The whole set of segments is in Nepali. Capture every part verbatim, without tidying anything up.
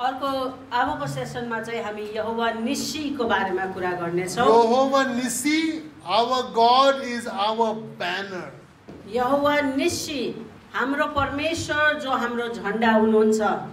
अर्को अबको सेसनमा चाहिँ हामी यहोवा निस्सीको बारेमा कुरा गर्नेछौँ। Yehovah Nissi, our God is our banner. यहोवा निस्सी हाम्रो परमेश्वर जो हाम्रो झण्डा हुनुहुन्छ।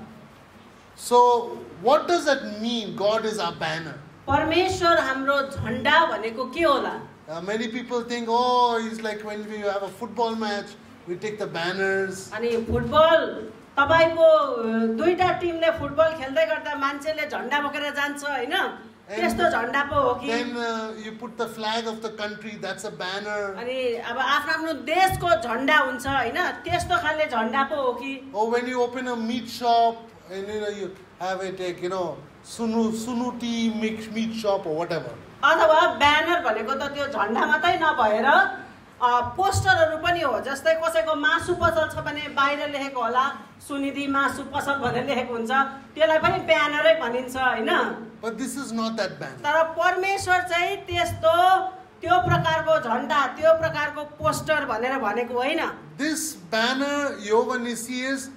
So what does that mean? God is our banner. परमेश्वर हाम्रो झण्डा भनेको के होला? Uh, many people think, oh, it's like when we have a football match, we take the banners. अनि फुटबल तपाईको दुईटा टिमले फुटबल खेल्दै गर्दा मान्छेले झण्डा बोकेर जान्छ हैन? त्यस्तो झण्डा पो हो कि? Then uh, you put the flag of the country, that's a banner. अनि अब आफ्नो आफ्नो देशको झण्डा हुन्छ हैन? त्यस्तो खाले झण्डा पो हो कि? Or when you open a meat shop and you know you have it like, you know, sunu sunuti meat meat shop or whatever. अथवा ब्यानर भनेको त त्यो झण्डा मात्रै नभएर पोस्टरहरू पनि हो। जस्तै कसैको मासु पसल छ भने बाहिर लेखेको होला सुनिधि मासु पसल भनेर लेखेको हुन्छ, त्यसलाई पनि ब्यानरै भनिन्छ हैन? But this is not that banner. तर परमेश्वर चाहिँ त्यस्तो त्यो प्रकारको झण्डा त्यो प्रकारको पोस्टर भनेर भनेको होइन। This banner, Yehovah Nissi, is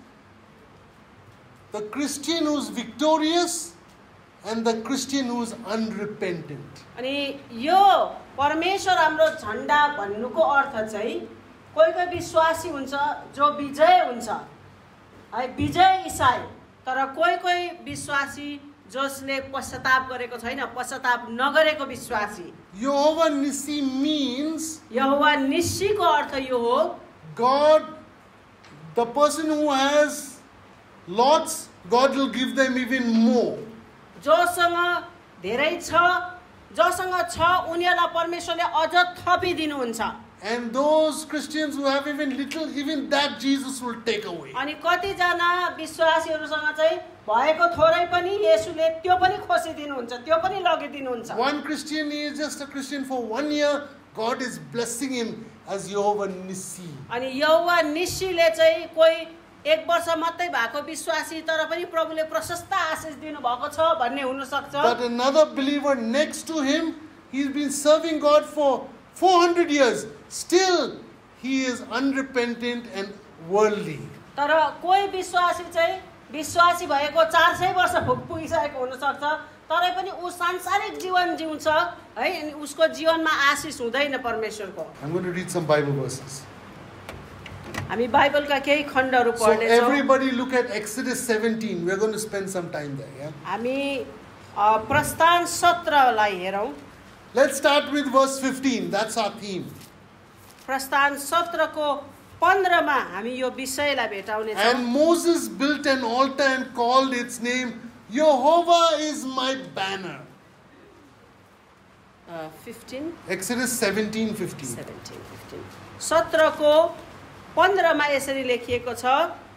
the Christian who's victorious and the Christian who's unrepentant. अनि यो परमेश्वर हाम्रो झण्डा भन्नुको अर्थ चाहिँ कोही कोही विश्वासी हुन्छ जो विजय हुन्छ है, विजय ईसाई। तर कोही कोही विश्वासी जसले पश्चाताप गरेको छैन, पश्चाताप नगरेको विश्वासी। Yehovah Nissi means यहोवा निस्सीको अर्थ यो हो, God, the person who has lots, God will give them even more. जोसँग धेरै छ, जोसँग छ उनीहरूलाई परमेश्वरले अझ थपिदिनुहुन्छ। And those Christians who have even little, even that Jesus will take away. अनि कतिजना विश्वासीहरूसँग चाहिँ भएको थोरै पनि येशूले त्यो पनि खोसिदिनुहुन्छ, त्यो पनि लगिदिनुहुन्छ। One Christian is just a Christian for one year, God is blessing him as Yehovah Nissi. अनि यहोवा निस्सीले चाहिँ कोही एक वर्ष मात्रै भएको विश्वासी तर पनि प्रभुले प्रशस्त आशीष दिनु भएको छ भन्ने हुन सक्छ। But another believer next to him, he's been serving God for four hundred years. Still, he is unrepentant and worldly. तर कोही विश्वासी चाहिँ विश्वासी भएको चार सय वर्ष पुगिसकेको हुन सक्छ, तरै पनि ऊ सांसारिक जीवन जिउँछ है, अनि उसको जीवनमा आशीष हुँदैन परमेश्वरको। I'm going to read some Bible verses. हामी बाइबलका केही खण्डहरू So पढ्नेछौँ। everybody look at Exodus seventeen. We're going to spend some time there. Yeah. हामी प्रस्थान सत्रलाई हेरौँ। Let's start with verse fifteen. That's our theme. प्रस्थान सत्रको पन्ध्रमा हामी यो विषयलाई भेटाउने छौँ। And Moses built an altar and called its name, Yehovah is my banner. Fifteen Exodus seventeen fifteen. Seventeen fifteen सत्रको पन्ध्रमा यसरी लेखिएको छ,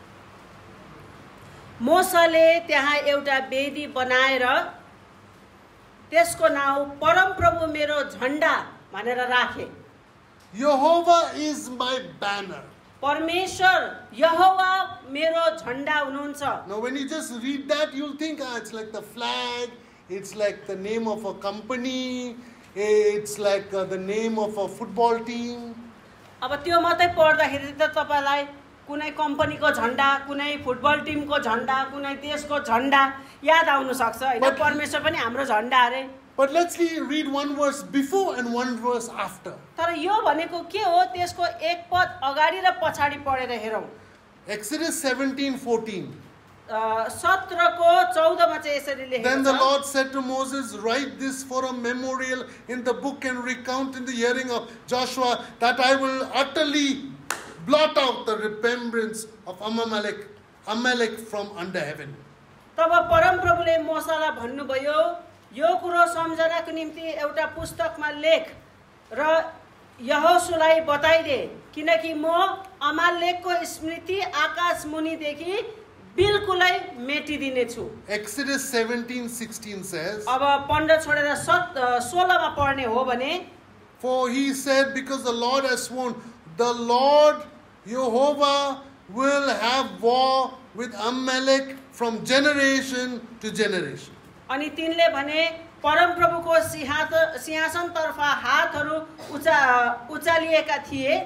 मोसाले त्यहाँ एउटा वेदी बनाएर त्यसको नाउँ परमप्रभु मेरो झण्डा भनेर राखे। Yehovah is my banner. परमेश्वर यहोवा मेरो झण्डा हुनुहुन्छ। Now when you just read that, you'll think, ah, it's like the flag, it's like the name of a company, it's like uh, the name of a football team. अब त्यो मात्रै पढ्दाखेरि त तपाईलाई कुनै कम्पनीको झण्डा, कुनै फुटबल टिमको झण्डा, कुनै देशको झण्डा याद आउन सक्छ हैन? परमेश्वर पनि हाम्रो झण्डा अरे। But let's read one verse before and one verse after. तर यो भनेको के हो त्यसको एक पद अगाडि र पछाडि पढेर हेरौँ। Exodus seventeen fourteen. सत्रको चौधमा चाहिँ यसरी लेखेको छ। Then the Lord said to Moses, write this for a memorial in the book and recount in the hearing of Joshua that I will utterly blot out the remembrance of Amalek, Amalek from under heaven. तब परमप्रभुले मोसालाई भन्नुभयो, यो कुरो सम्झनाको निम्ति एउटा पुस्तकमा लेख र यहोशुलाई बताइदे, किनकि म अमालेकको स्मृति आकाश मुनिदेखि बिल्कुलै मेटिदिनेछु। Exodus seventeen sixteen says, अब पन्ध्र छोडेर सोह्रमा पढ्ने हो भने, for he said, because the Lord has sworn, the Lord Yehovah will have war with Amalek from generation to generation. अनि तिनले भने परमप्रभुको सिंहासनतर्फ हातहरू उचा उचालिएका थिए।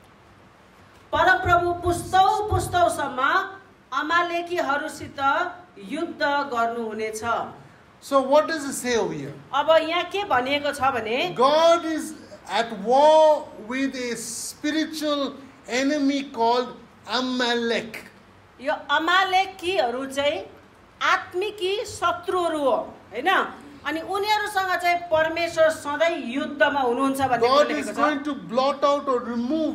परमप्रभु पुस्तौ पुस्तौसम्म अमालेकीहरूसित युद्ध गर्नुहुनेछ। So what does it say over here? अब यहाँ के भनिएको छ भने God is at war with a spiritual enemy called Amalek. यो अमालेकीहरू चाहिँ आत्मिकी शत्रुहरू हो हैन, अनि उनीहरूसँग चाहिँ परमेश्वर सधैँ युद्धमा हुनुहुन्छ भन्ने God is लेखेको छ। going to blot out or remove.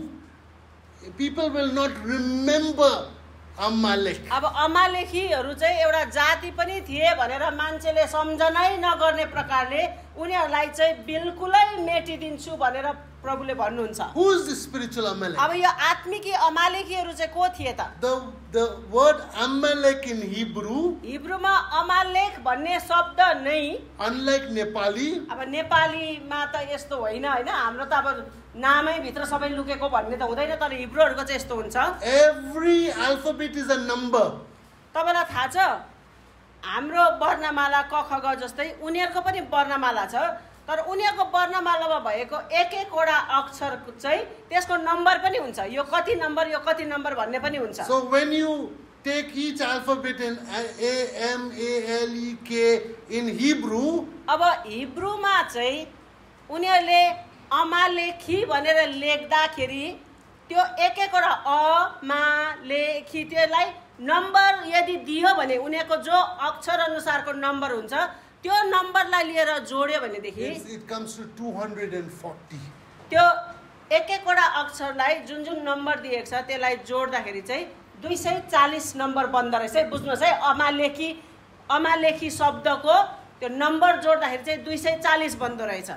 People will not remember Amalek. अब अमालेखीहरू चाहिँ एउटा जाति पनि थिए भनेर मान्छेले सम्झनै नगर्ने प्रकारले उनीहरूलाई चाहिँ बिल्कुलै मेटिदिन्छु भनेर प्रभुले भन्नुहुन्छ। Who is the spiritual Amalek? अब यो आत्मिकी अमालेखीहरू चाहिँ को थिए त? The, the word Amalek in Hebrew, हिब्रूमा अमालेख भन्ने शब्द नै, unlike Nepali, अब नेपालीमा त यस्तो होइन हैन, हाम्रो त अब नामै भित्र सबै लुकेको भन्ने त हुँदैन, तर हिब्रूहरूको चाहिँ यस्तो हुन्छ। every alphabet is a number. तपाईलाई थाहा छ हाम्रो वर्णमाला क ख ग जस्तै उनीहरूको पनि वर्णमाला छ, तर उनीहरूको वर्णमालामा भएको एक एकवटा अक्षरको चाहिँ त्यसको नम्बर पनि हुन्छ। यो कति नम्बर यो कति नम्बर भन्ने पनि हुन्छ। So when you take each alphabet in A, M, A, L, E, K in Hebrew, अब हिब्रूमा चाहिँ उनीहरूले अमालेखी भनेर लेख्दाखेरि त्यो एक एकवटा अ मा लेखी त्यसलाई नम्बर यदि दियो भने उनीहरूको जो अक्षर अनुसारको नम्बर हुन्छ त्यो नम्बरलाई लिएर जोड्यो भनेदेखि it, it comes to two hundred forty. त्यो एक एकवटा अक्षरलाई जुन जुन नम्बर दिएको छ त्यसलाई जोड्दाखेरि चाहिँ दुई सय चालीस नम्बर बन्दो रहेछ है। बुझ्नुहोस् है, अमालेखी अमालेखी शब्दको त्यो नम्बर जोड्दाखेरि चाहिँ दुई सय चालीस बन्दो रहेछ।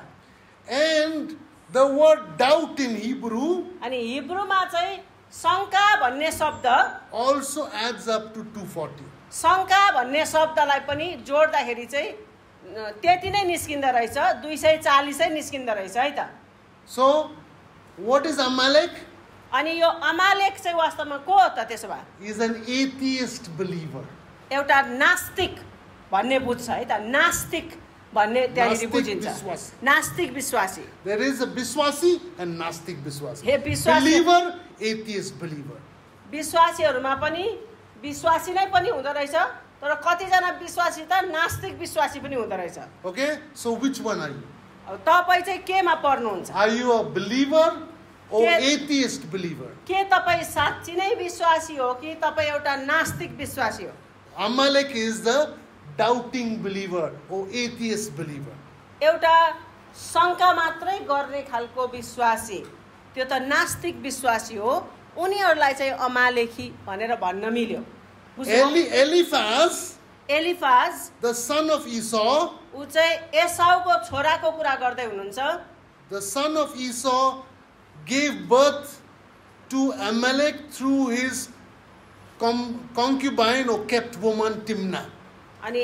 And the word doubt in Hebrew अनि हिब्रूमा चाहिँ शङ्का भन्ने शब्द also adds up to two forty. शङ्का भन्ने शब्दलाई पनि जोड्दाखेरि चाहिँ त्यति नै निस्किँदो रहेछ, दुई सय चालीसै निस्किँदो रहेछ है त। So what is Amalek? अनि यो अमालेक चाहिँ वास्तवमा को हो त? त्यसो भए He is an atheist believer. एउटा नास्तिक भन्ने बुझ्छ है त, नास्तिक भन्ने त्यहाँनिर नास्तिक बुझिन्छ, विश्वासी। नास्तिक विश्वासी। There is a Biswasi and Nastik Biswasi. हे विश्वासी Believer, atheist believer. विश्वासीहरूमा पनि विश्वासी नै पनि हुँदो रहेछ, तर कतिजना विश्वासी त नास्तिक विश्वासी पनि हुँदो रहेछ। Okay? So which one are you? अब तपाईँ चाहिँ केमा पर्नुहुन्छ? Are you a believer or के- atheist believer? के तपाईँ साँच्ची नै विश्वासी हो कि तपाईँ एउटा नास्तिक विश्वासी हो? Amalek is the doubting believer or atheist believer. एउटा शङ्का मात्रै गर्ने खालको विश्वासी, त्यो त नास्तिक विश्वासी हो। उनीहरूलाई चाहिँ अमालेखी भनेर भन्न मिल्यो। बुझ्नुभयो? Eli, Eliphaz, एलिफाज the son of Esau, ऊ चाहिँ एसाउको छोराको कुरा गर्दै हुनुहुन्छ। the son of Esau gave birth to Amalek through his com- concubine or kept woman Timnah. अनि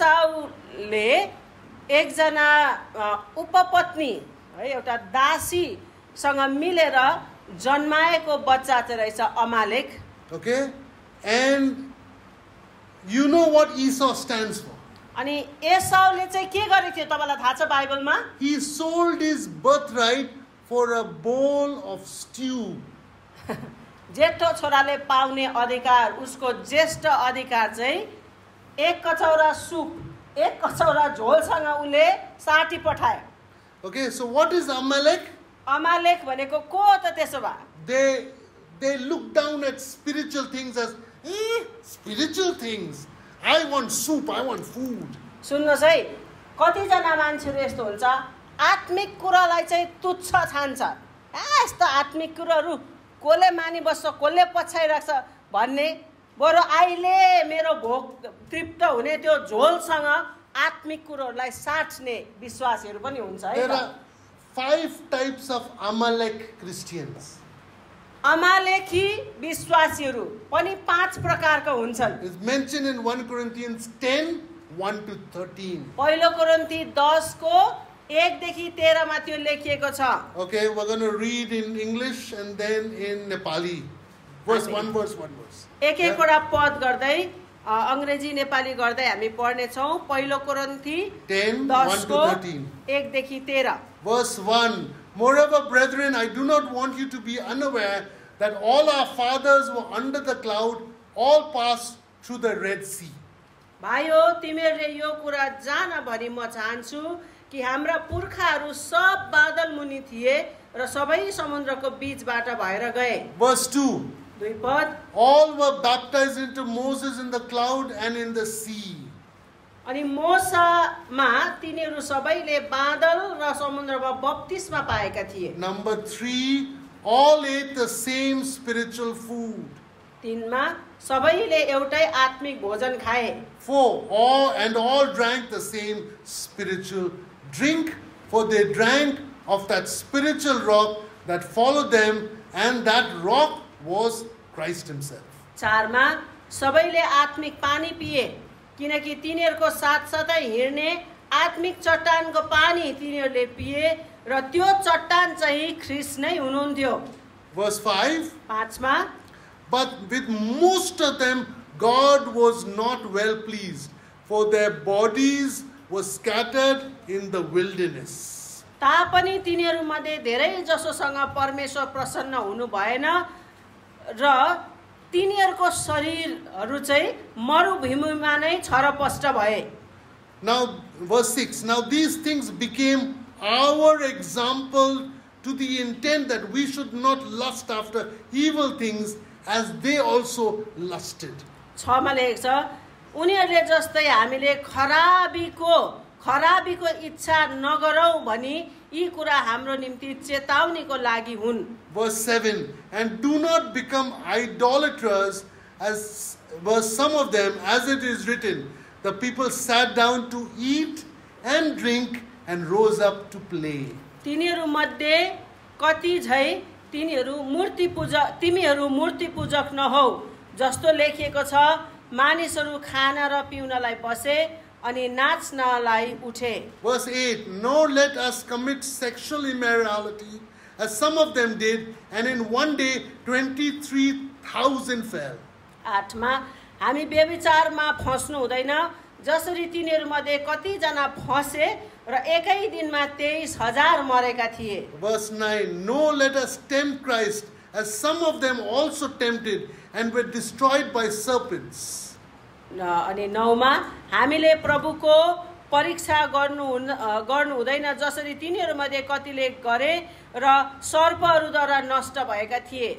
एसाउले एकजना अ, उपपत्नी है एउटा दासीसँग मिलेर जन्माएको बच्चा चाहिँ रहेछ अमालेक। Okay? And you know what Esau stands for. अनि एसाउले चाहिँ के गरेको थियो तपाईँलाई थाहा छ बाइबलमा? He sold his birthright for a bowl of stew. जेठो छोराले पाउने अधिकार, उसको ज्येष्ठ अधिकार चाहिँ एक कचौरा सुप, एक कचौरा झोलसँग उसले साटी पठायो। Okay, so what is Amalek? अमालेक भनेको को हो त त्यसो भए? They they look down at spiritual things as eh, spiritual things. I want soup, I want food. सुन्नुहोस् है, कतिजना मान्छेहरू यस्तो हुन्छ आत्मिक कुरालाई चाहिँ तुच्छ ठान्छ। आ यस्तो आत्मिक कुराहरू कसले मानिबस्छ, कसले पछ्याइराख्छ भन्ने, बरु अहिले मेरो भोक तृप्त हुने त्यो झोलसँग आत्मिक कुरोहरूलाई साट्ने विश्वासीहरू पनि हुन्छ है There त। are five types of Amalek Christians. अमालेखी विश्वासीहरू पनि पाँच प्रकारका हुन्छन्। It's mentioned in First Corinthians ten, one to thirteen. पहिलो कोरिन्थी दस को एकदेखि तेह्रमा त्यो लेखिएको छ। Okay, we're going to read in English and then in Nepali. Verse Amen. one verse, one verse. एक एकवटा पद गर्दै अ, अङ्ग्रेजी नेपाली गर्दै हामी पढ्नेछौँ। पहिलो कोरिन्थी ten, one दस to को thirteen. एकदेखि तेह्र। Verse one. Moreover, brethren, I do not want you to be unaware that all our fathers were under the cloud, all passed through the Red Sea. भाइयो तिमीहरूले यो कुरा जान भनी म चाहन्छु कि हाम्रा पुर्खाहरू सब बादल मुनि थिए र सबै समुद्रको बीचबाट भएर गए। Verse two. दुई पद, All were baptized into Moses in the cloud and in the sea. अनि मोसामा तिनीहरू सबैले बादल र समुद्रमा बप्तिस्मा पाएका थिए। Number three, all ate the same spiritual food. तीनमा सबैले एउटै आत्मिक भोजन खाए। Four, all and all drank the same spiritual drink, for they drank of that spiritual rock that followed them, and that rock was Christ himself. चारमा सबैले आत्मिक पानी पिए, किनकि तिनीहरूको साथसाथै हिँड्ने आत्मिक चट्टानको पानी तिनीहरूले पिए र त्यो चट्टान चाहिँ ख्रीष्ट नै हुनुहुन्थ्यो। Verse five. पाँचमा, But with most of them God was not well pleased, for their bodies were scattered in the wilderness. तापनि तिनीहरूमध्ये धेरै जसोसँग परमेश्वर प्रसन्न हुनु भएन र तिनीहरूको शरीरहरू चाहिँ मरुभूमिमा नै छरपष्ट भए। Now, verse six. Now these things became our example, to the intent that we should not lust after evil things as they also lusted. छमा लेखेको छ, उनीहरूले जस्तै हामीले खराबीको खराबीको इच्छा नगरौँ भनी यी कुरा हाम्रो निम्ति चेतावनीको लागि हुन्। Verse seven. And do not become idolaters, as were some of them, as it is written, the people sat down to eat and drink and rose up to play. तिनीहरू मध्ये कति झै तिनीहरू मूर्ति पूजक तिमीहरू मूर्ति पूजक नहौ जस्तो लेखिएको छ, मानिसहरू खाना र पिउनलाई बसे अनि नाच्नलाई उठे। Verse eight. Nor let us commit sexual immorality, as some of them did, and in one day twenty-three thousand fell. आठमा, हामी व्यभिचारमा फस्नु हुँदैन, जसरी तिनीहरूमध्ये कतिजना फसे र एकै दिनमा तेइस हजार मरेका थिए। Verse nine. Nor let us tempt Christ, as some of them also tempted and were destroyed by serpents. अनि नौमा, हामीले प्रभुको परीक्षा गर्नु गर्नु हुँदैन, जसरी तिनीहरूमध्ये कतिले गरे र सर्पहरूद्वारा नष्ट भएका थिए।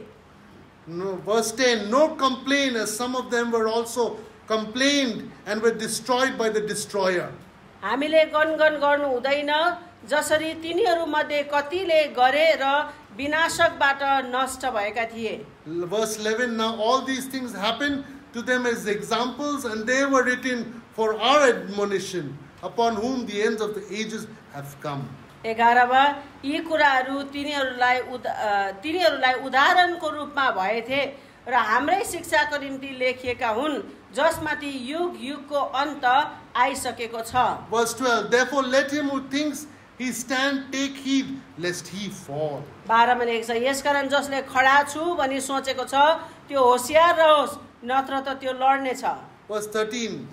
No, verse ten. Nor complain, as some of them were also complained and were destroyed by the destroyer. हामीले गनगन गर्नु हुँदैन, जसरी तिनीहरूमध्ये कतिले गरे र विनाशकबाट नष्ट भएका थिए। Verse eleven. Now all these things happened to them as examples, and they were written for our admonition, upon whom the ends of the ages have come. एघारमा, यी कुराहरू तिनीहरूलाई उदा तिनीहरूलाई उदाहरणको रूपमा भएथे र हाम्रै शिक्षाको निम्ति लेखिएका हुन्, जसमाथि युग युगको अन्त आइसकेको छ। Verse twelve. Therefore let him who thinks he stand take heed lest he fall. बाह्रमा लेखेको छ, यसकारण जसले खडा छु भनी सोचेको छ त्यो होशियार रहोस्, नत्र त त्यो लड्ने छ। Verse thirteen.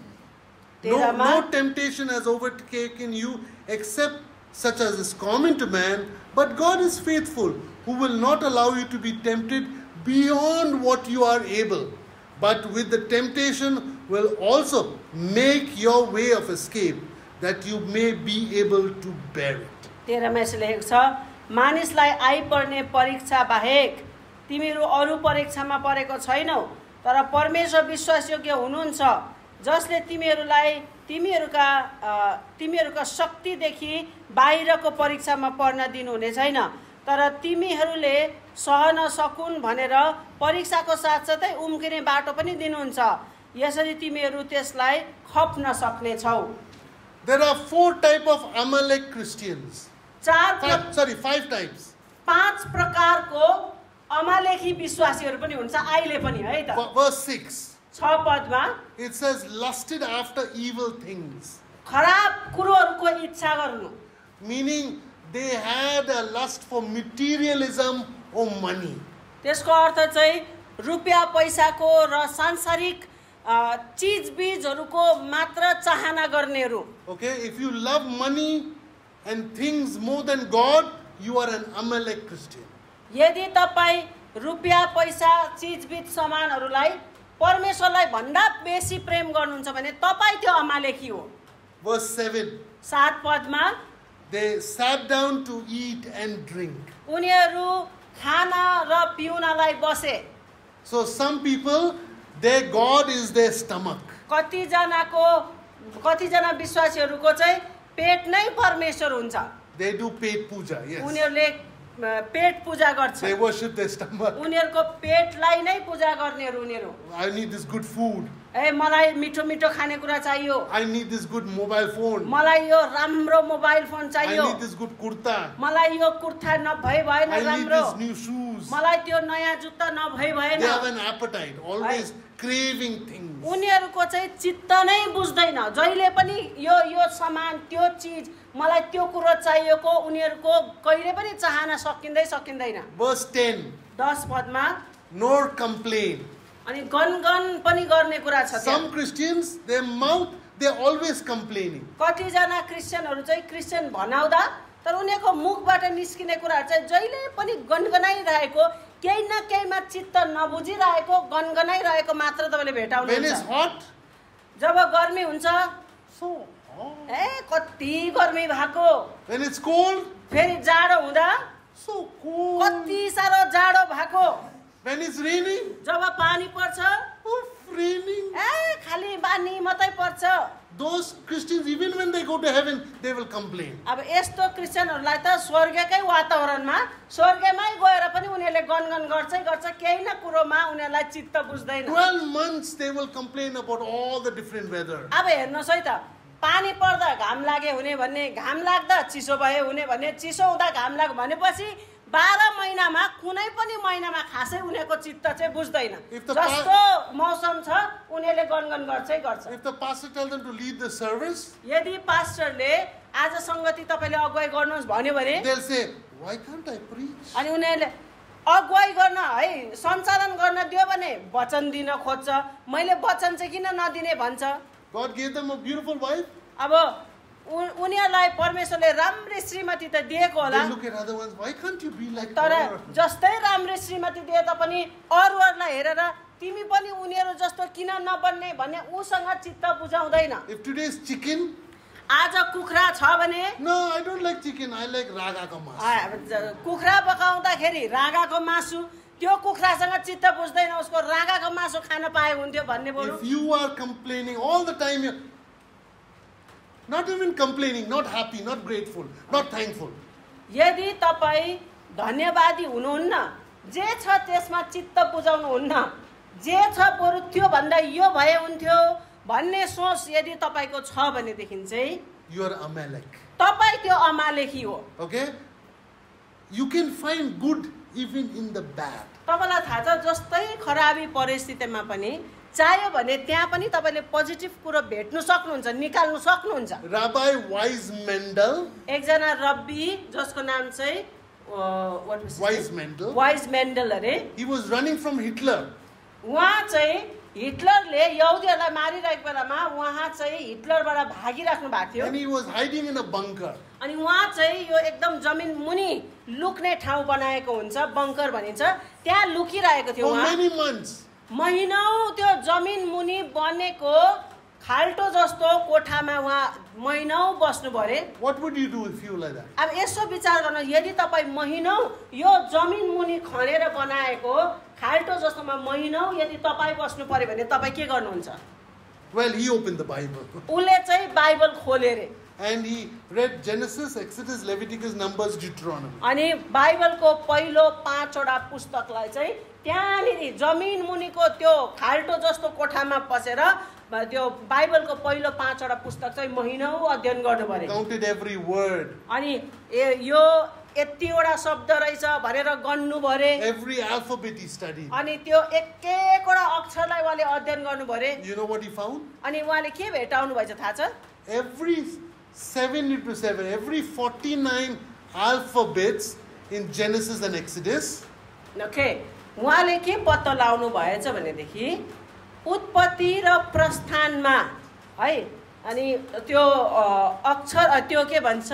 No, no temptation has overtaken you except such as is common to man, but God is faithful, who will not allow you to be tempted beyond what you are able, but with the temptation will also make your way of escape, that you may be able to bear it. तेह्रमा यसो लेखेको छ, मानिसलाई आइपर्ने परीक्षा बाहेक तिमीहरू अरू परीक्षामा परेको छैनौ, तर परमेश्वर विश्वासयोग्य हुनुहुन्छ, जसले तिमीहरूलाई तिमीहरूका तिमीहरूका शक्तिदेखि बाहिरको परीक्षामा पर्न दिनुहुने छैन, तर तिमीहरूले सहन सकुन् भनेर परीक्षाको साथसाथै उम्किने बाटो पनि दिनुहुन्छ, यसरी तिमीहरू त्यसलाई खप्न सक्नेछौ। There are four types of Amalek Christians. चार Five, sorry, five types. पाँच प्रकारको अमालेखी विश्वासीहरू पनि हुन्छ अहिले पनि है त। Verse six. छ पदमा It says, lusted after evil things. खराब कुरोहरूको इच्छा गर्नु, Meaning they had a lust for materialism or money. त्यसको अर्थ चाहिँ रुपियाँ पैसाको र सांसारिक चिजबिजहरूको मात्र चाहना गर्नेहरू। Okay, if you love money and things more than God, you are an Amalek Christian. यदि तपाईँ रुपियाँ पैसा चिजबिज सामानहरूलाई परमेश्वरलाई भन्दा बेसी प्रेम गर्नुहुन्छ भने तपाईँ त्यो अमालेकी हो। Verse seven. सात पदमा They sat down to eat and drink. उनीहरू खाना र पिउनलाई बसे। So some people, their God is their stomach. कतिजनाको कतिजना विश्वासीहरूको चाहिँ पेट नै परमेश्वर हुन्छ। They do पेट puja, yes. उनीहरूले पेट पूजा गर्छ। They worship their stomach. उनीहरूको पेटलाई नै पूजा गर्नेहरू उनीहरू। I need this good food. ए मलाई मिठो मिठो खानेकुरा चाहियो। I need this good mobile phone. मलाई यो राम्रो मोबाइल फोन चाहियो। I need this good kurta. मलाई यो कुर्ता नभई भएन राम्रो। I need this new shoes. मलाई त्यो नयाँ जुत्ता नभई भएन। They have an appetite, always craving things. उनीहरूको चाहिँ चित्त नै बुझ्दैन। जहिले पनि यो यो सामान त्यो चीज मलाई त्यो कुरो चाहिएको उनीहरूको कहिले पनि चाहना सकिँदै सकिँदैन। Verse ten. दस पदमा Nor complain. अनि गनगन पनि गर्ने कुरा छ। Some Christians, their mouth, they're always complaining. कतिजना क्रिस्चियनहरू चाहिँ क्रिस्चियन भनाउँदा तर उनीहरूको मुखबाट निस्किने कुराहरू चाहिँ जहिले पनि गनगनाइरहेको केही न केहीमा चित्त नबुझिरहेको गनगनाइरहेको मात्र तपाईँले भेटाउनुहुन्छ। When it's hot, जब गर्मी हुन्छ so hot. ए कति गर्मी भएको। When it's cold, फेरि जाडो हुँदा so cold. कति साह्रो जाडो भएको। When it's raining, जब पानी पर्छ oh, raining. ए खाली पानी मात्रै पर्छ। Those Christians, even when they go to heaven, they will complain. अब यस्तो क्रिस्चियनहरूलाई त स्वर्गकै वातावरणमा स्वर्गमै गएर पनि उनीहरूले गनगन गर्छै गर्छ केही न कुरोमा उनीहरूलाई चित्त बुझ्दैन। Twelve months they will complain about all the different weather. अब हेर्नुहोस् है त पानी पर्दा घाम लागे हुने भन्ने घाम लाग्दा चिसो भयो हुने भन्ने चिसो हुँदा घाम लाग्यो भनेपछि बाह्र महिनामा कुनै पनि महिनामा खासै उनीहरूको चित्त चाहिँ बुझ्दैन। जस्तो मौसम छ उनीहरूले गनगन गर्छै गर्छ। If the pastor tells them to lead the service, यदि पास्टरले आज संगति तपाईले अगुवाई गर्नुहोस् भन्यो भने they'll say, why can't I preach? अनि उनीहरूले अगुवाई गर्न है सञ्चालन गर्न दियो भने वचन दिन खोज्छ। मैले वचन चाहिँ किन नदिने भन्छ। God gave them a beautiful wife. अब उनीहरूलाई परमेश्वरले राम्री श्रीमती त दिएको होला। They look at other ones, why can't you be like तर her? जस्तै राम्री श्रीमती दिए तापनि अरूहरूलाई हेरेर तिमी पनि उनीहरू जस्तो किन नबन्ने भन्ने उसँग चित्त बुझाउँदैन। If today is chicken, आज कुखुरा छ भने no, I don't like chicken, I like raga ka masu. कुखुरा पकाउँदाखेरि रागाको मासु त्यो कुखुरासँग चित्त बुझ्दैन उसको रागाको मासु खान पाए हुन्थ्यो भन्ने बोल्नु। If you are complaining all the time, you're not even complaining, not happy, not grateful, not thankful. यदि तपाईँ धन्यवादी हुनुहुन्न जे छ त्यसमा चित्त बुझाउनुहुन्न जे छ बरु त्यो भन्दा यो भए हुन्थ्यो भन्ने सोच यदि तपाईको छ भनेदेखि चाहिँ You are Amalek. तपाईँ त्यो अमालेकी हो। Okay? You can find good even in the bad. तपाईलाई थाहा छ जस्तै खराबी परिस्थितिमा पनि चाहियो भने त्यहाँ पनि तपाईले पोजिटिभ कुरा भेट्नु सक्नुहुन्छ निकाल्नु सक्नुहुन्छ। Rabbi Wise Mendel, एकजना रब्बी जसको नाम चाहिँ what was Wise Mendel, Wise Mendel अरे he was running from Hitler. उहाँ चाहिँ हिटलरले यहुदीहरूलाई मारिरहेको बेलामा उहाँ चाहिँ हिटलरबाट भागिराख्नु भएको थियो। And he was hiding in a bunker. अनि उहाँ चाहिँ यो एकदम जमिन मुनि लुक्ने ठाउँ बनाएको हुन्छ बङ्कर भनिन्छ त्यहाँ लुकिरहेको थियो For उहाँ। many months. महिनौं त्यो जमिन मुनि बनेको खाल्टो जस्तो कोठामा उहाँ महिनौं बस्नु पर्यो। What would you do if you like that? अब यसो विचार गर्नु यदि तपाईँ महिनौं यो जमिन मुनि खनेर बनाएको खाल्टो जस्तोमा महिनौं यदि तपाईँ बस्नु पर्यो भने तपाईँ के गर्नुहुन्छ? Well, he opened the Bible. उले चाहिँ बाइबल खोले रे And he read Genesis, Exodus, Leviticus, Numbers, Deuteronomy. अनि बाइबलको पहिलो पाँचवटा पुस्तकलाई चाहिँ त्यहाँनिर जमिन मुनिको त्यो खाल्टो जस्तो कोठामा पसेर त्यो बाइबलको पहिलो पाँचवटा पुस्तक चाहिँ महिनौं अध्ययन गर्नु पर्यो। Counted every word. अनि यो यतिवटा शब्द रहेछ भनेर गन्नु पर्यो। Every alphabet he studied. अनि त्यो एक एकवटा अक्षरलाई उहाँले अध्ययन गर्नु पर्यो। You know what he found? अनि उहाँले के भेटाउनु भएछ थाहा छ? Every seven into seven, every forty-nine alphabets in Genesis and Exodus. Okay. उहाँले के पत्ता लाउनु भएछ भनेदेखि उत्पत्ति र प्रस्थानमा है अनि त्यो अक्षर त्यो के भन्छ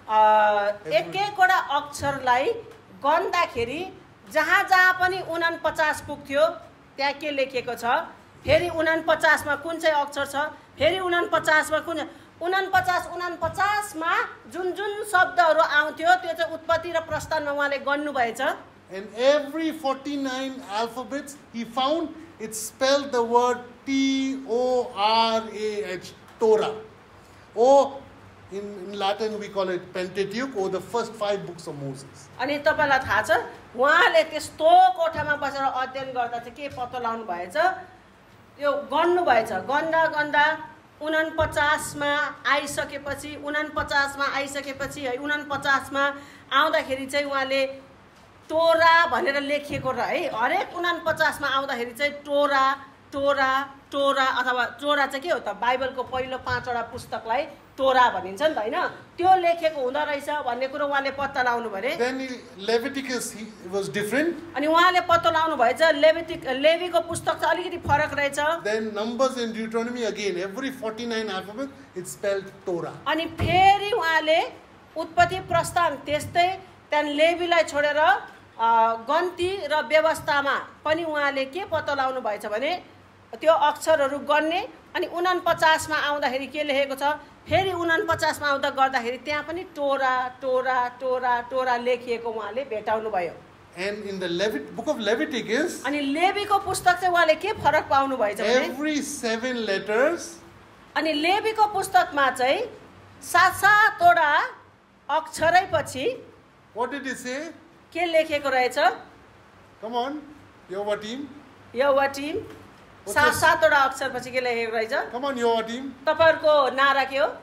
एक एकवटा अक्षरलाई गन्दाखेरि जहाँ जहाँ पनि उनन्पचास पुग्थ्यो त्यहाँ के लेखेको छ फेरि उनापचासमा कुन चाहिँ अक्षर छ, फेरि उनापचासमा कुन उनापचास उनापचासमा जुन जुन शब्दहरू आउँथ्यो त्यो चाहिँ उत्पत्ति र प्रस्थानमा उहाँले गर्नुभएछ। And every forty-nine alphabets he found it spelled the word T O R A H, Torah. Or in, in Latin we call it Pentateuch, or the first five books of Moses. अनि तपाईलाई थाहा छ उहाँले त्यस्तो कोठामा बसेर अध्ययन गर्दा चाहिँ के पत्तो लाउनु भएछ, यो गर्नु भएछ। गन्दा गन्दा उनापचासमा आइसकेपछि उनापचासमा आइसकेपछि है उनापचासमा आउँदाखेरि चाहिँ उहाँले टोरा भनेर लेखिएको र है हरेक उनापचासमा आउँदाखेरि चाहिँ टोरा टोरा टोरा अथवा टोरा चाहिँ के हो त, बाइबलको पहिलो पाँचवटा पुस्तकलाई टोरा भनिन्छ नि त हैन, त्यो लेखेको हुँदो रहेछ भन्ने कुरो उहाँले पत्ता लाउनु भरे। Then he, Leviticus he, was different. अनि उहाँले पत्तो लाउनु भएछ लेविटिक लेवीको पुस्तक चाहिँ अलिकति फरक रहेछ। Then Numbers and Deuteronomy again, every forty-nine alphabet it's spelled Torah. अनि फेरि उहाँले उत्पत्ति प्रस्थान त्यस्तै, त्यहाँदेखि लेवीलाई छोडेर गन्ती र व्यवस्थामा पनि उहाँले के पत्तो लाउनु भएछ भने त्यो अक्षरहरू गर्ने। अनि उनापचासमा आउँदाखेरि के लेखेको छ, फेरि उनापचासमा आउँदा गर्दाखेरि त्यहाँ पनि टोरा टोरा टोरा टोरा लेखिएको उहाँले भेटाउनु भयो। And in the Levit book of Leviticus, अनि लेवीको पुस्तक चाहिँ उहाँले के फरक पाउनु भएछ भने every seven letters, अनि लेवीको पुस्तकमा चाहिँ सात सातवटा अक्षरै पछि what did he say? के लेखेको रहेछ, Come on, Yehovah team. Jehovah team सात सातवटा अक्षर पछि के लेखेको रहेछ। Come on, Yehovah team. तपाईहरुको नारा के हो,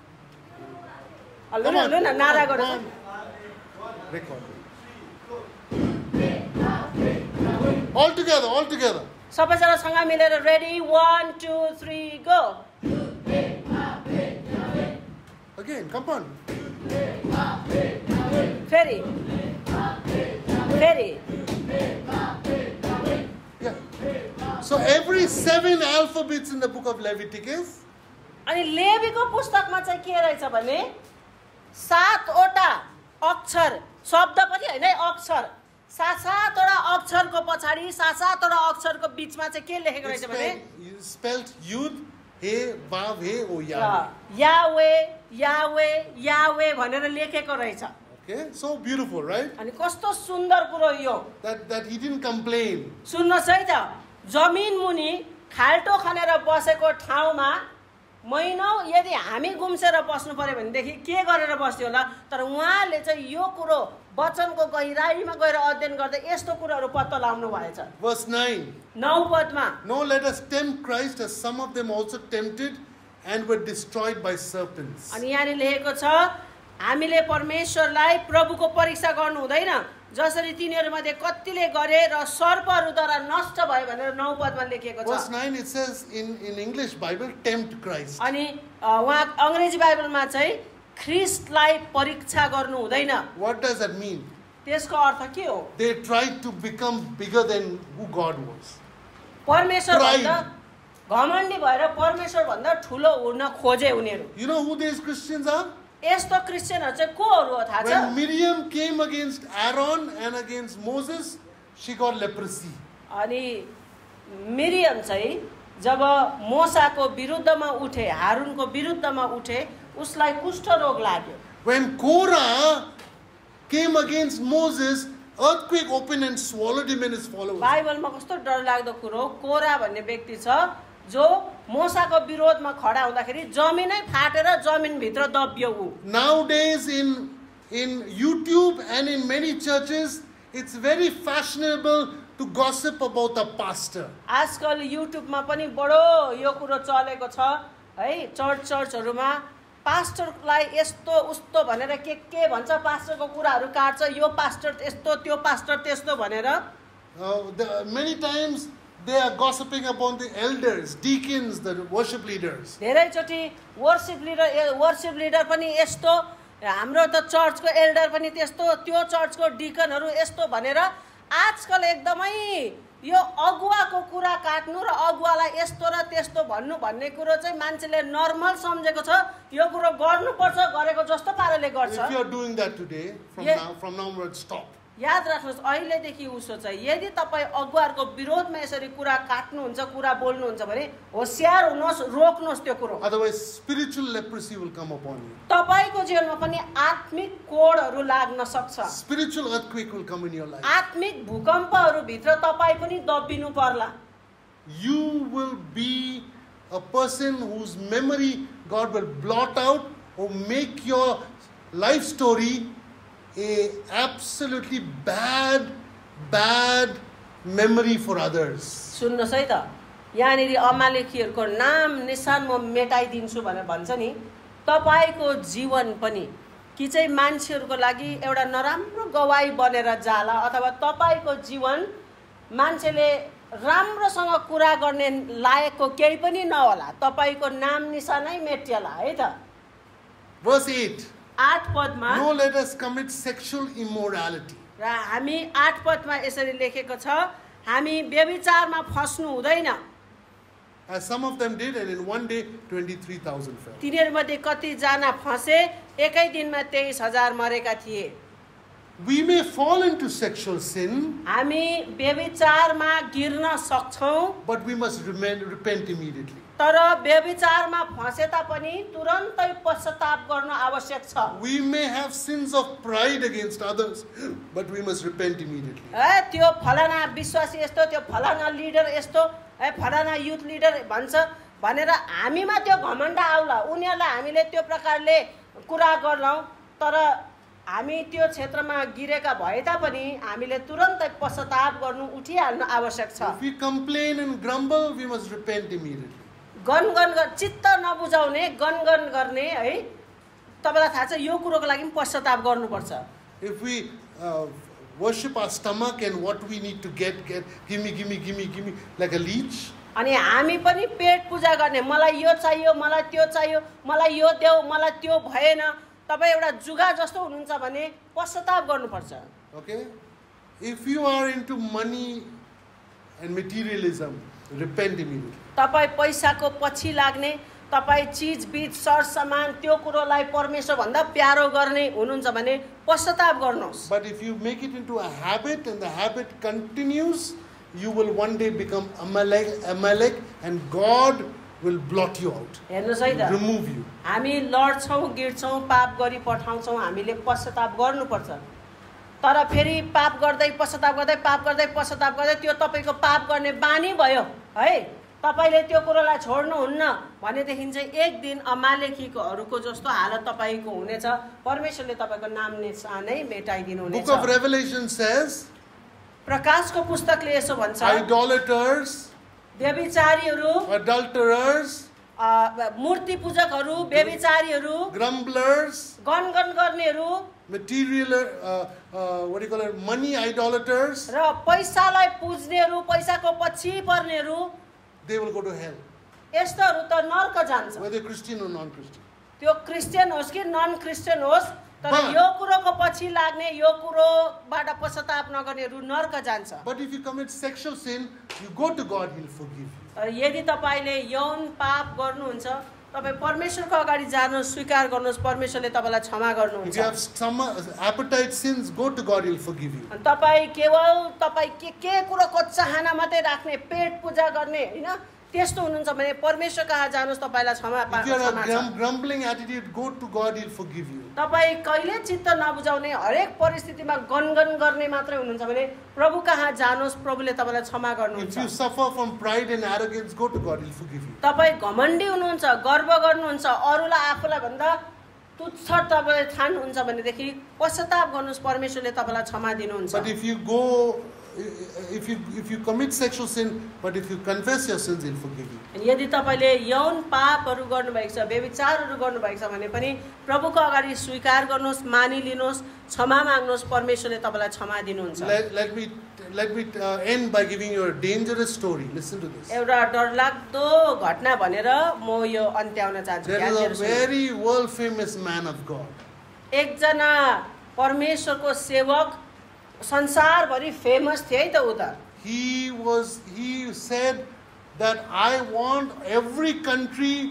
Come on, ल न नारा come गर्नु। on. Record. All together, all together. सबैजना सँग मिलेर ready one two three go। Again, come on. फेरि फेरि Yeah. So every seven alphabets in the book of Leviticus, अनि लेवीको पुस्तकमा चाहिँ के रहेछ भने सातवटा अक्षर, शब्द पनि हैन है, अक्षर सात सातवटा अक्षरको पछाडि सात सातवटा अक्षरको बीचमा चाहिँ के लेखेको रहेछ भने spelled Yud, He, Vav, He, O Yahweh. यावे यावे यावे भनेर लेखेको रहेछ। Okay, so beautiful, right? अनि कस्तो सुन्दर कुरो यो, That that he didn't complain. सुन्नुहोस् है त, जमिन मुनि खाल्टो खनेर बसेको ठाउँमा महिनौँ यदि हामी गुम्सेर बस्नु पर्यो भनेदेखि के गरेर बस्यो होला, तर उहाँले चाहिँ यो कुरो वचनको गहिराईमा गएर अध्ययन गर्दै यस्तो कुराहरू पत्ता लाउनु भएछ। Verse nine. नौ पदमा No, let us tempt Christ as some of them also tempted and were destroyed by serpents. अनि यहाँ लेखेको छ हामीले परमेश्वरलाई प्रभुको परीक्षा गर्नु हुँदैन जसरी तिनीहरूमध्ये कतिले गरे र सर्पहरूद्वारा नष्ट भयो भनेर नौ पदमा लेखिएको छ। Verse nine, it says in, in English Bible, tempt Christ. अनि उहाँ अंग्रेजी बाइबलमा चाहिँ ख्रीष्टलाई परीक्षा गर्नु हुँदैन। What does that mean? त्यसको अर्थ के हो? They tried to become bigger than who God was. परमेश्वर भन्दा घमण्डी भएर परमेश्वर भन्दा ठुलो हुन खोजे उनीहरू। You know who these Christians are? यस्तो क्रिश्चियनहरु चाहिँ कोहरू हो थाहा छ? When Miriam came against Aaron and against Moses, she got leprosy. अनि मिरियम चाहिँ जब मोसाको विरुद्धमा उठे, हारूनको विरुद्धमा उठे, उसलाई कुष्ठ रोग लाग्यो। When Korah came against Moses, earthquake opened and swallowed him and his followers. बाइबलमा कस्तो डरलाग्दो कुरो, कोरा भन्ने व्यक्ति छ जो मोसाको विरोधमा खडा हुँदाखेरि जमिनै फाटेर जमिन भित्र दबियो उ। Nowadays in in YouTube and in many churches, it's very fashionable to gossip about a pastor. आजकल युट्युबमा पनि बडो यो कुरो चलेको छ है, चर्च चर्चहरुमा पास्टरलाई यस्तो उस्तो भनेर के के भन्छ, पास्टरको कुराहरु काट्छ, यो पास्टर यस्तो त्यो पास्टर त्यस्तो भनेर। Uh, the, many times they are gossiping about the elders, deacons, the worship leaders. धेरैचोटी वर्शिप लिडर वर्शिप लिडर पनि यस्तो, हाम्रो त चर्चको एल्डर पनि त्यस्तो, त्यो चर्चको डिकनहरु यस्तो भनेर आजकल एकदमै यो अगुवाको कुरा काट्नु र अगुवालाई यस्तो र त्यस्तो भन्नु भन्ने कुरो चाहिँ मान्छेले नर्मल सम्झेको छ। यो कुरो गर्नुपर्छ, गरेको जस्तो पाराले गर्छ। If you are doing that today, from Yeah. now from now onward, stop. याद राख्नुहोस् अहिलेदेखि उसो चाहिँ यदि तपाईँ अगुवाहरूको विरोधमा यसरी कुरा काट्नुहुन्छ कुरा बोल्नुहुन्छ भने होशियार हुनुहोस् रोक्नुहोस् त्यो कुरो Otherwise, spiritual leprosy will come upon you. तपाईको जीवनमा पनि आत्मिक कोडहरू लाग्न सक्छ Spiritual earthquake will come in your life. आत्मिक भूकम्पहरू भित्र तपाईँ पनि दबिनु पर्ला You will be a person whose memory God will blot out or make your life story a absolutely bad, bad memory for others. सुन्नुहोस् है त यहाँनिर अमालेकीहरूको नाम निशान म मेटाइदिन्छु भनेर भन्छ नि तपाईको जीवन पनि कि चाहिँ मान्छेहरूको लागि एउटा नराम्रो गवाही बनेर जाला अथवा तपाईको जीवन मान्छेले राम्रोसँग कुरा गर्ने लायकको केही पनि नहोला तपाईको नाम निशानै मेटिएला है त Verse eight. आठ पदमा No, let us commit sexual immorality. र हामी आठ पदमा यसरी लेखेको छ हामी व्यभिचारमा फस्नु हुँदैन As some of them did, and in one day, twenty-three thousand fell. तिनीहरूमध्ये कतिजना फसे एकै दिनमा तेइस हजार मरेका थिए We may fall into sexual sin, हामी व्यभिचारमा गिर्न सक्छौं but we must remain, repent immediately. तर व्यभिचारमा फसे तापनि तुरन्तै पश्चाताप गर्न आवश्यक छ We may have sins of pride against others, but we must repent immediately. ए त्यो फलाना विश्वासी यस्तो त्यो फलाना लिडर यस्तो ए फलाना युथ लिडर भन्छ भनेर हामीमा त्यो घमण्ड आउला उनीहरूलाई हामीले त्यो प्रकारले कुरा गर्छौं तर हामी त्यो क्षेत्रमा गिरेका भए तापनि हामीले तुरन्तै पश्चाताप गर्नु उठिहाल्नु आवश्यक छ If we complain and grumble, we must repent immediately. गनगन गर चित्त नबुझाउने गनगन गर्ने है तपाईलाई थाहा छ यो कुरोको लागि पनि पश्चाताप गर्नुपर्छ If we uh, worship our stomach and what we need to get, get, give me, give me, give me, give me, like a leech. अनि हामी पनि पेट पूजा गर्ने मलाई यो चाहियो मलाई त्यो चाहियो मलाई यो देऊ मलाई त्यो भएन तपाई एउटा जुगा जस्तो हुनुहुन्छ भने पश्चाताप गर्नुपर्छ Okay? If you are into money and materialism, repent immediately. तपाई पैसाको पछि लाग्ने तपाई चीज बीज सर सामान त्यो कुरोलाई परमेश्वर भन्दा प्यारो गर्ने हुनुहुन्छ भने पश्चाताप गर्नुहोस् But if you make it into a habit and the habit continues, you will one day become Amalek, Amalek and God will blot you out. हेर्नुस् है त Remove you. हामी लड्छौं गिर्छौं पाप गरी पठाउँछौं हामीले पश्चाताप गर्नुपर्छ तर फेरि पाप गर्दै पश्चाताप गर्दै पाप गर्दै पश्चाताप गर्दै त्यो तपाईको पाप गर्ने बानी भयो है तपाईले त्यो कुरोलाई छोड्नुहुन्न भनेदेखि चाहिँ एक दिन अमालेकीकोहरुको जस्तो हालत तपाईको हुनेछ परमेश्वरले तपाईको नाम निशानै मेटाइदिनु हुनेछ Book of Revelation says, प्रकाशको पुस्तकले यसो भन्छ idolaters, व्यभिचारीहरु adulterers, मूर्ति पूजकहरु व्यभिचारीहरु grumblers, गनगन गर्नेहरु material, uh, uh, what do you call it, money idolaters, र पैसालाई पुज्नेहरु पैसाको पछि पर्नेहरु they will go to hell, यस्तोहरु त नर्क जान्छ whether Christian or non-Christian. त्यो क्रिस्चियन होस् कि नन क्रिस्चियन होस् तर But- यो कुरोको पछि लाग्ने यो कुरोबाट पश्चाताप नगर्नेहरु नर्क जान्छ But if you commit sexual sin, you go to God, He'll forgive you. तर यदि तपाईले यौन पाप गर्नुहुन्छ तपाई परमेश्वरको अगाडि जानुहोस् स्वीकार गर्नुहोस् परमेश्वरले तपाईलाई क्षमा If you गर्नुहुन्छ have some appetite sins, go to God, He'll forgive you. अनि तपाई केवल तपाई के के कुरोको चाहना मात्रै राख्ने पेट पूजा गर्ने हैन त्यस्तो हुनुहुन्छ भने परमेश्वर कहाँ जानुहोस् तपाईलाई क्षमा If you have क्षमा a छ grum- grumbling attitude, go to God, He'll forgive you. तपाई कहिले चित्त नबुझाउने हरेक परिस्थितिमा गनगन गर्ने मात्रै हुनुहुन्छ भने प्रभु कहाँ जानुहोस् प्रभुले तपाईलाई क्षमा If गर्नुहुन्छ you suffer from pride and arrogance, go to God, He'll forgive you. तपाई घमण्डी हुनुहुन्छ गर्व गर्नुहुन्छ अरूलाई आफूलाई भन्दा तुच्छ तपाईले ठान्नुहुन्छ भनेदेखि पश्चाताप गर्नुहोस् परमेश्वरले तपाईलाई क्षमा दिनुहुन्छ But if you go, if you if you commit sexual sin, but if you confess your sins, He'll forgive you. अनि यदि तपाईले यौन पापहरू गर्नुभएको छ व्यभिचारहरू गर्नुभएको छ भने पनि प्रभुको अगाडि स्वीकार गर्नुहोस् मानिलिनुहोस् क्षमा माग्नुहोस् परमेश्वरले तपाईलाई क्षमा दिनुहुन्छ Let, let me let me uh, end by giving you a dangerous story. Listen to this. एउटा डरलाग्दो घटना भनेर म यो अन्त्याउन चाहन्छु There ध्यान is दिएर a सुन्नुहोस्। very world famous man of God. एकजना परमेश्वरको सेवक संसारभरि फेमस थिए है त उ त He was he said that I want every country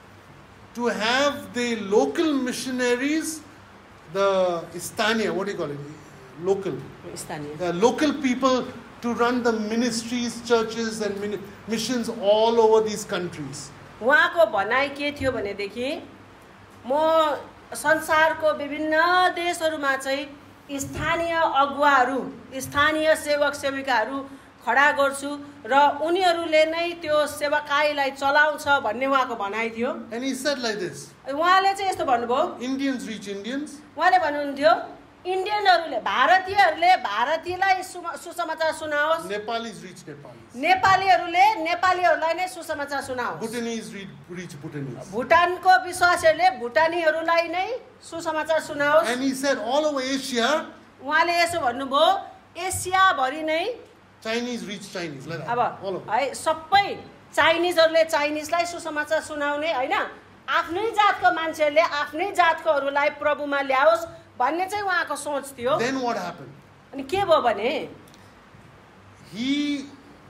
to have the local missionaries, the Istania, what do you call it? local. स्थानीय Uh, local people to run the ministries, churches and mini- missions all over these countries. उहाँको भनाइ के थियो भनेदेखि म संसारको विभिन्न देशहरूमा चाहिँ स्थानीय अगुवाहरू स्थानीय सेवक सेविकाहरू खडा गर्छु र उनीहरूले नै त्यो सेवाकाईलाई चलाउँछ भन्ने उहाँको भनाइ थियो। And he said like this, उहाँले चाहिँ यस्तो भन्नुभयो, Indians reach Indians, उहाँले भन्नुहुन्थ्यो इन्डियनहरूले भारतीयहरूले भारतीयलाई सुम- सुसमाचार सुनाओस्, Nepalis reach Nepalis, नेपालीहरूले नेपालीहरूलाई नै सुसमाचार सुनाओस्, Bhutanese reach, reach Bhutanese. भुटानको विश्वासीहरूले भुटानीहरूलाई नै सुसमाचार सुनाओस्। And he said all over Asia, उहाँले यसो भन्नुभयो एसियाभरि नै Chinese reach Chinese. Like that. अब All over. है सबै चाइनिजहरूले चाइनिजलाई सुसमाचार सुनाउने होइन, आफ्नै जातको मान्छेहरूले आफ्नै जातकोहरूलाई प्रभुमा ल्याओस् भन्ने चाहिँ उहाँको सोच थियो। Then what happened? अनि के भयो भने He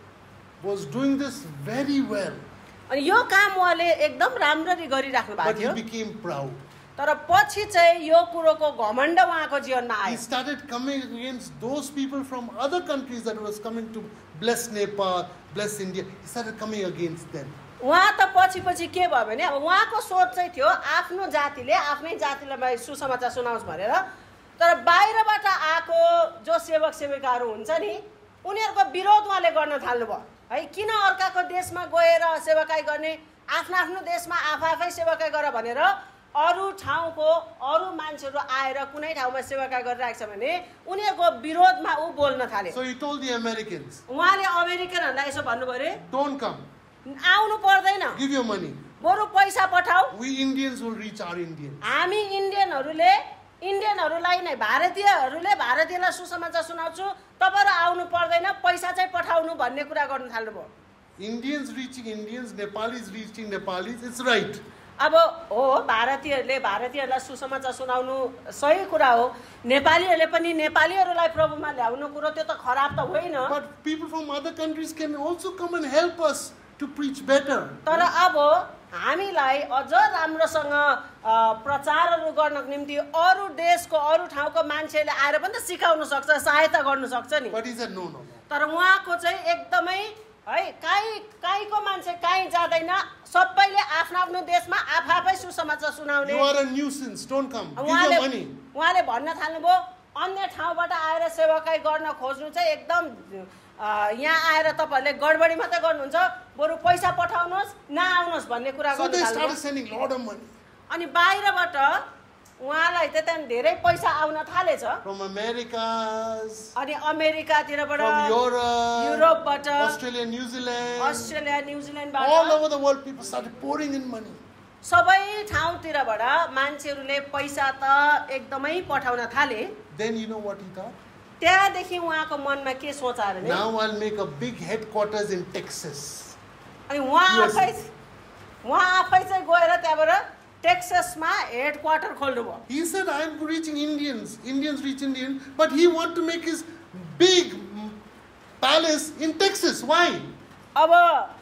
was doing this very well, अनि यो काम उहाँले एकदम राम्ररी गरिराख्नु भएको but he थियो, became proud. तर पछि चाहिँ यो कुरोको घमण्ड उहाँको जीवनमा He आयो। started coming against those people from other countries that was coming to bless Nepal, bless India. He started coming against them. उहाँ त पछि पछि के भयो भने अब उहाँको सोच चाहिँ थियो आफ्नो जातिले आफ्नै जातिलाई सुसमाचार सुनाओस् भनेर, तर बाहिरबाट आएको जो सेवक सेविकाहरू हुन्छ नि उनीहरूको विरोध उहाँले गर्न थाल्नुभयो है। किन अर्काको देशमा गएर सेवाकाई गर्ने, आफ्नो आफ्नो देशमा आफै सेवाकाई गर भनेर अरू ठाउँको अरू मान्छेहरू आएर कुनै ठाउँमा सेवाकाई गरिरहेको छ भने उनीहरूको विरोधमा ऊ बोल्न थाले। So he told the Americans, उहाँले अमेरिकनहरूलाई यसो भन्नुभयो अरे don't come, आउनु पर्दैन, give your money. बरु पैसा पठाऊ, We Indians will reach our Indians. हामी इन्डियनहरूले इन्डियनहरूलाई नै भारतीयहरूले भारतीयलाई सुसमाचार सुनाउँछु, तपाईँहरू आउनु पर्दैन, पैसा चाहिँ पठाउनु भन्ने कुरा गर्नु थाल्नुभयो। Indians reaching Indians, Nepalis reaching Nepalis, it's right. अब हो भारतीयहरूले भारतीयहरूलाई सुसमाचार सुनाउनु सही कुरा हो, नेपालीहरूले पनि नेपालीहरूलाई प्रभुमा ल्याउनु कुरो त्यो त खराब त होइन। But people from other countries can also come and help us to preach better. तर अब हामीलाई अझ राम्रोसँग प्रचारहरू गर्नको निम्ति अरू देशको अरू ठाउँको मान्छेले आएर पनि त सिकाउन सक्छ, सहायता गर्न सक्छ नि। But he said, no, no, no. तर उहाँको चाहिँ एकदमै है काहीँ काहीँको मान्छे काहीँ जाँदैन, सबैले आफ्नो आफ्नो देशमा आफै सुसमाचार सुनाउने। You are a nuisance, don't come. Give उहाँले your money. उहाँले भन्न थाल्नुभयो अन्य ठाउँबाट आएर सेवाकाई गर्न खोज्नु चाहिँ एकदम यहाँ आएर तपाईँहरूले गडबडी मात्रै गर्नुहुन्छ, बरु पैसा पठाउनुहोस् नआउनुहोस् भन्ने कुरा So गर्नु they थाल्नुभयो। started sending a lot of money अनि बाहिरबाट उहाँलाई त त्यहाँ धेरै पैसा आउन थालेछ, from Americas, अनि अमेरिकातिरबाट, from Europe, युरोपबाट, Australia, New Zealand, अस्ट्रेलिया न्युजिल्यान्डबाट, all over the world, people started pouring in money. सबै ठाउँतिरबाट मान्छेहरूले पैसा त एकदमै पठाउन थाले। Then you know what he thought? त्यहाँदेखि उहाँको मनमा के सोच आयो भने Now I'll make a big headquarters in Texas. अनि उहाँ आफै उहाँ आफै चाहिँ गएर त्यहाँबाट टेक्सासमा हेड क्वार्टर खोल्नुभयो। He said, I am reaching Indians. Indians reach Indians. But he want to make his big palace in Texas. Why? अब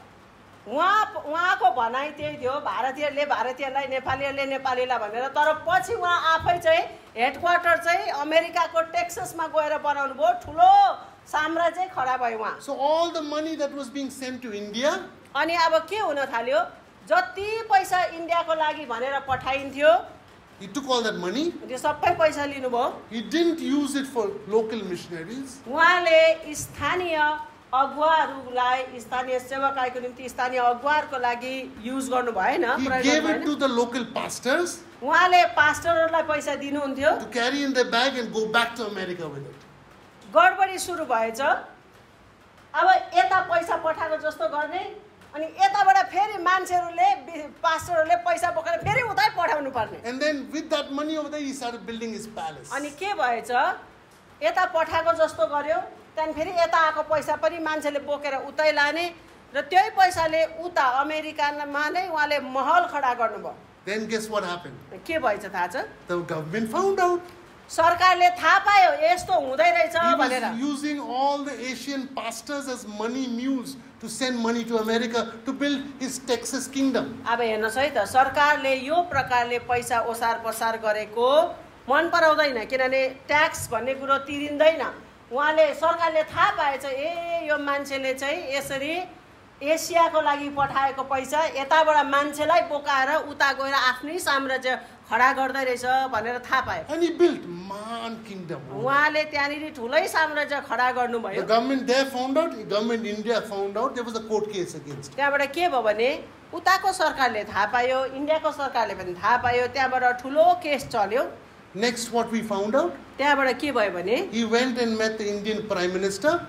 उहाँ उहाँको भनाइ त्यही थियो, भारतीयहरूले भारतीयलाई नेपालीहरूले नेपालीलाई भनेर, तर पछि उहाँ आफै चाहिँ हेड क्वार्टर चाहिँ अमेरिकाको टेक्सासमा गएर बनाउनु भयो, ठुलो साम्राज्य खडा भयो उहाँ। So all the money that was being sent to India, अनि अब के हुन थाल्यो, जति पैसा इन्डियाको लागि भनेर पठाइन्थ्यो he took all that money. त्यो सबै पैसा लिनुभयो। He didn't use it for local missionaries. उहाँले स्थानीय अगुवाहरूलाई स्थानीय सेवाकाईको निम्ति स्थानीय अगुवाहरूको लागि युज गर्नु भएन, He प्रयोग gave गर्नु it to भएन। the local pastors उहाँले पास्टरहरूलाई पैसा दिनुहुन्थ्यो। to carry in their bag and go back to America with it. गडबडी सुरु भएछ, अब यता पैसा पठाएको जस्तो गर्ने अनि यताबाट फेरि मान्छेहरूले पास्टरहरूले पैसा बोकेर फेरि उतै पठाउनु पर्ने। And then with that money over there, he started building his palace. अनि के भएछ, यता पठाएको जस्तो गर्यो, त्यहाँदेखि फेरि यता आएको पैसा पनि मान्छेले बोकेर उतै लाने र त्यही पैसाले उता अमेरिकामा नै उहाँले महल खडा गर्नुभयो। Then guess what happened? के भएछ थाहा छ? The government found out. सरकारले थाहा पायो यस्तो हुँदै रहेछ He भनेर। was using all the Asian pastors as money mules to send money to America to build his Texas kingdom. अब हेर्नुहोस् है त, सरकारले यो प्रकारले पैसा ओसार पसार गरेको मन पराउँदैन किनभने ट्याक्स भन्ने कुरो तिरिँदैन उहाँले सरकारले थाहा पाएछ ए यो मान्छेले चाहिँ यसरी एसियाको लागि पठाएको पैसा यताबाट मान्छेलाई बोकाएर उता गएर आफ्नै साम्राज्य खडा गर्दै रहेछ भनेर थाहा पाए And he built man kingdom. उहाँले त्यहाँनिर ठुलै साम्राज्य खडा गर्नुभयो The government there found out, the government India found out, there was a court case against him. त्यहाँबाट के भयो भने उताको सरकारले थाहा पायो इन्डियाको सरकारले पनि थाहा पायो त्यहाँबाट ठुलो केस चल्यो Next, what we found out, त्यहाँबाट के भयो भने he went and met the Indian Prime Minister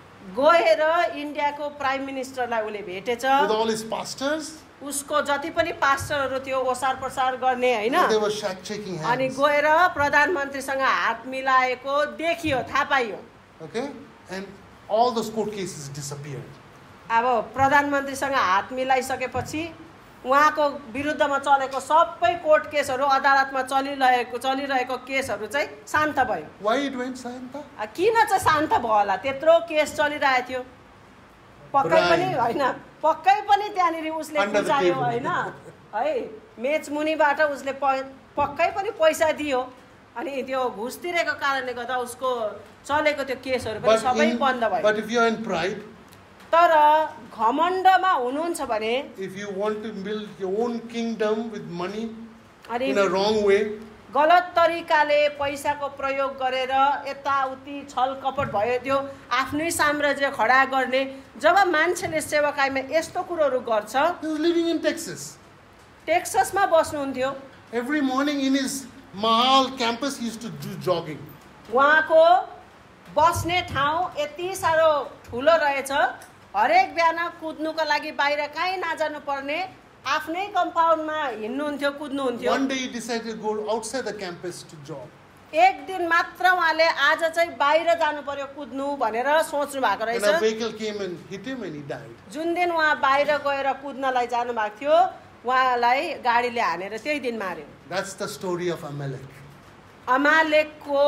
गएर इन्डियाको प्राइम मिनिस्टरलाई उले भेटेछ with all his pastors. उसको जति पनि पास्टरहरू थियो ओसार प्रसार गर्ने हैन They were shaking hands. अनि गएर प्रधानमन्त्रीसँग हात मिलाएको देखियो थाहा पाइयो Okay, and all those court cases disappeared. अब प्रधानमन्त्रीसँग हात मिलाइसकेपछि उहाँको विरुद्धमा चलेको सबै कोर्ट केसहरू अदालतमा चलिरहेको चलिरहेको केसहरू चाहिँ शान्त भयो Why it went silent? किन चाहिँ शान्त भयो होला त्यत्रो केस चलिरहेको थियो पक्कै पनि हैन पक्कै पनि त्यहाँनिर उसले बुझायो हैन है मेच मुनिबाट उसले पक्कै पनि पैसा दियो अनि त्यो घुस तिरेको कारणले गर्दा उसको चलेको त्यो केसहरू पनि सबै बन्द भयो But if you are in pride, तर घमण्डमा हुनुहुन्छ भने if you want to build your own kingdom with money अनि in a wrong way, गलत तरिकाले पैसाको प्रयोग गरेर यताउति छल कपट भयो त्यो आफ्नै साम्राज्य खडा गर्ने जब मान्छेले सेवाकाईमा यस्तो कुरोहरू गर्छ he was living in Texas. टेक्ससमा बस्नुहुन्थ्यो Every morning in his Mahal campus, he used to do jogging. उहाँको बस्ने ठाउँ यति साह्रो ठुलो रहेछ हरेक बिहान कुद्नुको लागि बाहिर कहीँ नजानु पर्ने आफ्नै कम्पाउन्डमा हिँड्नुहुन्थ्यो कुद्नुहुन्थ्यो One day he decided to go outside the campus to jog. एक दिन मात्र उहाँले आज चाहिँ बाहिर जानु पर्यो कुद्नु भनेर सोच्नु भएको And a रहेछ vehicle came and hit him and he died. जुन दिन उहाँ बाहिर गएर कुद्नलाई जानु भएको थियो उहाँलाई गाडीले हानेर त्यही दिन मार्यो That's the story of Amalek. अमालेकको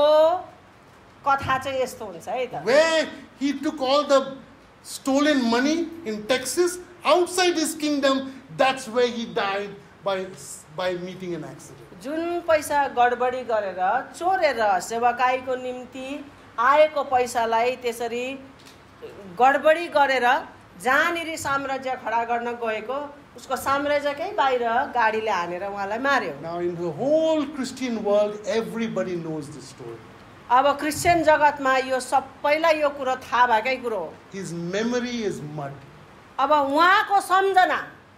कथा चाहिँ यस्तो हुन्छ है त Where he took all the stolen money in Texas outside his kingdom, that's where he died by, by meeting an accident. जुन पैसा गडबडी गरेर चोरेर सेवाकाईको निम्ति आएको पैसालाई त्यसरी गडबडी गरेर जहाँनिर साम्राज्य खडा गर्न गएको उसको साम्राज्यकै बाहिर गाडीले हानेर उहाँलाई मार्यो Now in the whole Christian world, everybody knows this story. अब क्रिस्चियन जगतमा यो सबैलाई यो कुरो थाहा भएकै कुरो हो His memory is mud. अब उहाँको सम्झना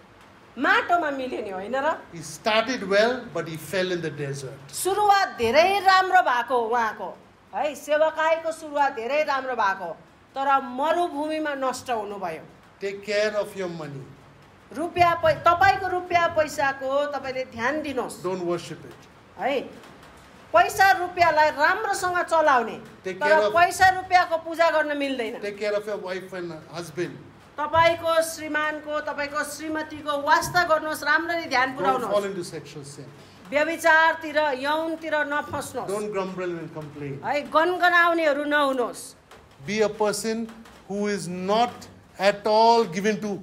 माटोमा मिल्यो नि होइन र He started well, but he fell in the desert. सुरुवात धेरै राम्रो भएको उहाँको है सेवाकाईको सुरुवात धेरै राम्रो भएको तर मरुभूमिमा नष्ट हुनुभयो Take care of your money. रुपियाँ पै तपाईको रुपियाँ पैसाको तपाईले ध्यान दिनुहोस् Don't worship it. है पैसा रुपियाँलाई राम्रोसँग चलाउने Take care तर of- पैसा रुपियाँको पूजा गर्न मिल्दैन Take care of your wife and husband. तपाईको श्रीमानको तपाईको श्रीमतीको वास्ता गर्नुहोस् राम्ररी ध्यान Don't fall पुर्याउनुहोस् into sexual sin. व्यभिचारतिर यौनतिर नफस्नुहोस् Don't grumble and complain. है गनगनाउनेहरू नहुनुहोस् Be a person who is not at all given to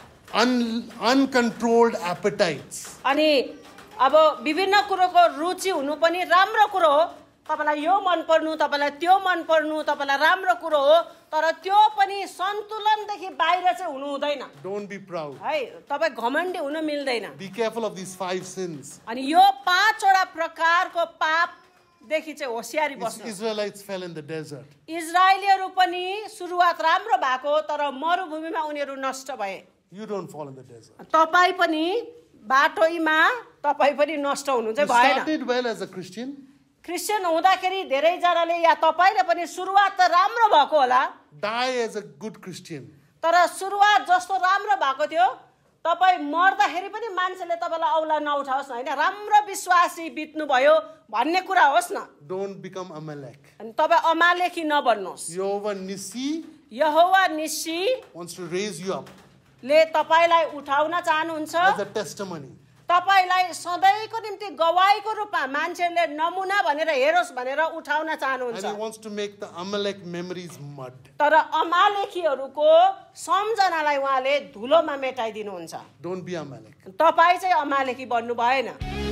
un, uncontrolled appetites. अनि अब विभिन्न कुरोको रुचि हुनु पनि राम्रो कुरो हो तपाईलाई यो मन पर्नु तपाईलाई त्यो मन पर्नु तपाईलाई राम्रो कुरो हो तर त्यो पनि सन्तुलनदेखि बाहिर चाहिँ हुनु हुँदैन Don't be proud. है तपाई घमण्डी हुन मिल्दैन Be careful of these five sins. अनि यो पाँचवटा प्रकारको पाप देखि चाहिँ होशियारी These बस्नु Israelites fell in the desert. इजरायलीहरू पनि सुरुवात राम्रो भएको तर मरुभूमिमा उनीहरू नष्ट भए You don't fall in the desert. तपाई पनि बाटोमा तपाई पनि नष्ट हुनु You चाहिँ भएन started well as a Christian. Christian हुँदाखेरि धेरैजनाले या तपाईले पनि सुरुवात त राम्रो भएको होला Die as a good Christian. तर सुरुवात जस्तो राम्रो भएको थियो तपाई मर्दाखेरि पनि मान्छेले तपाईलाई औला नउठाओस् न हैन राम्रो विश्वासी बित्नु भयो भन्ने कुरा होस् न Don't become Amalek. अनि तपाई अमालेखी नबन्नुहोस् Yehovah Nissi यहोवा निस्सी wants to raise you up ले तपाईलाई उठाउन चाहनुहुन्छ as a testimony. तपाईलाई सधैँको निम्ति गवाहीको रूपमा मान्छेले नमुना भनेर हेरोस् भनेर उठाउन And चाहनुहुन्छ he wants to make the Amalek memories mud. तर अमालेखीहरूको सम्झनालाई उहाँले धुलोमा मेटाइदिनुहुन्छ Don't be Amalek. तपाई चाहिँ अमालेखी बन्नु भएन